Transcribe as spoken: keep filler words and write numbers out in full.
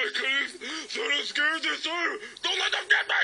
Chris, so scared this time. Don't let them get me!